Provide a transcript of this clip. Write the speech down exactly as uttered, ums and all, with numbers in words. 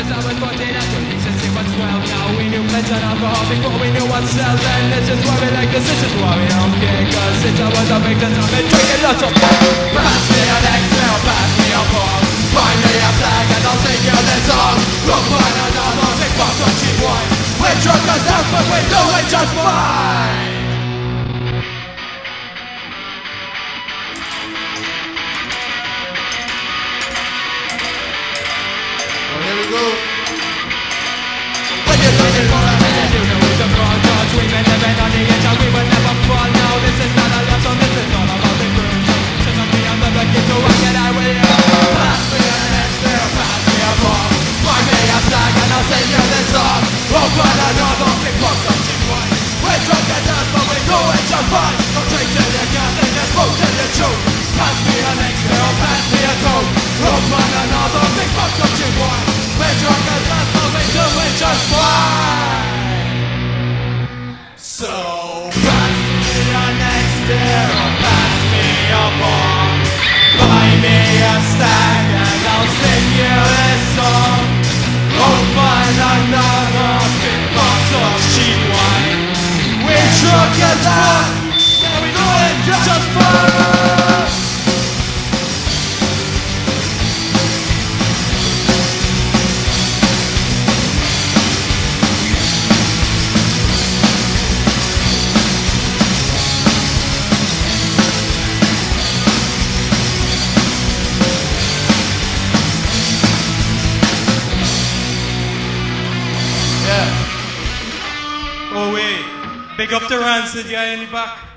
Since I was fourteen, I took since he was twelve. Now we knew plenty of alcohol before we knew ourselves. And this is why we like this, this is why we don't care. Cause since I was a big time, I've been drinking lots of beer. Pass me an X-Trail, pass me a bomb. Find me a flag and I'll sing you this song. Look for another big box of cheap wine. We're drunk as hell, but we do it just fine. Here we go. When you're looking for a minute, you know it's a fraud. Cause we been living on the edge and we will never fall. Now this is not a love song, this is all about the groove. So not me, I'm the lucky to work it out with you. Pass me an X-Trail, pass me a bomb. Find me a flag and I'll sing you this song. Open another big box of cheap wine. We're drunk as hell, but we do it just fine. Don't drink till you can't, then just smoke till you choke. Pass me an X-Trail, pass me a coke. Open another big box of cheap wine. We're drunk as hell, but we do it just fine. So pass me an X-Trail, pass me a bomb. Buy me a stack and I'll sing you this song. Open another big box of cheap wine. We're drunk as hell, yeah, we do it just fine. Oh wait, big up the Rancid guy in the back.